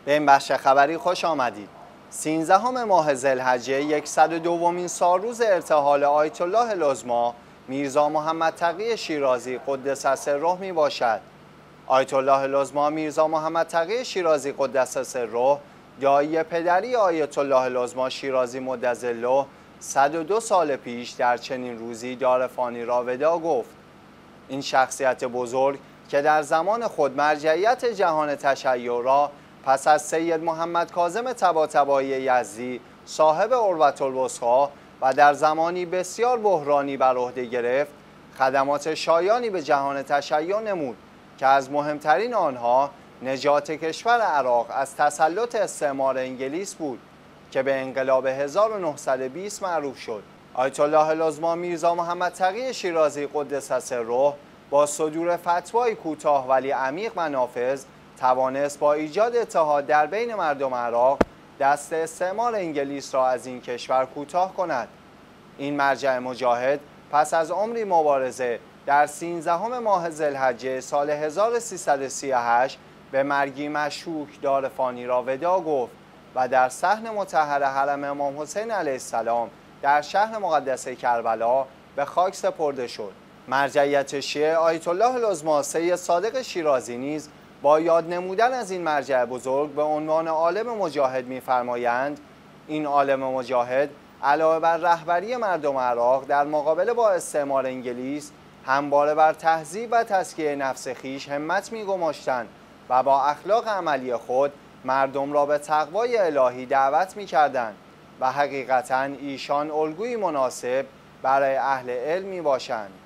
به این بخش خبری خوش آمدید. 13 ماه ذوالحجه 102مین سالروز ارتحال آیت الله العظمی میرزا محمد تقی شیرازی قدس سره می باشد. آیت الله العظمی میرزا محمد تقی شیرازی قدس سره، دایی پدری آیت الله العظمی شیرازی مدظله، 102 سال پیش در چنین روزی دار فانی را وداع گفت. این شخصیت بزرگ که در زمان خود مرجعیت جهان تشیع را پس از سید محمد کاظم طباطبایی یزدی صاحب عروة الوثقی و در زمانی بسیار بحرانی بر عهده گرفت، خدمات شایانی به جهان تشیع نمود که از مهمترین آنها نجات کشور عراق از تسلط استعمار انگلیس بود که به انقلاب 1920 معروف شد. آیت الله العظمی میرزا محمد تقی شیرازی قدس سره با صدور فتوای کوتاه ولی عمیق و نافذ توانست با ایجاد اتحاد در بین مردم عراق دست استعمار انگلیس را از این کشور کوتاه کند. این مرجع مجاهد پس از عمری مبارزه در 13 ماه ذوالحجه سال 1338 به مرگی مشکوک دار فانی را وداع گفت و در صحن مطهر حرم امام حسین علیه السلام در شهر مقدس کربلا به خاک سپرده شد. مرجعیت شیعه آیت الله العظمی سید صادق شیرازی نیز با یاد نمودن از این مرجع بزرگ به عنوان عالم مجاهد می‌فرمایند این عالم مجاهد علاوه بر رهبری مردم عراق در مقابله با استعمار انگلیس همواره بر تهذیب و تزکیه نفس خویش همت می‌گماشتند و با اخلاق عملی خود مردم را به تقوای الهی دعوت می‌کردند و حقیقتاً ایشان الگویی مناسب برای اهل علم می‌باشند.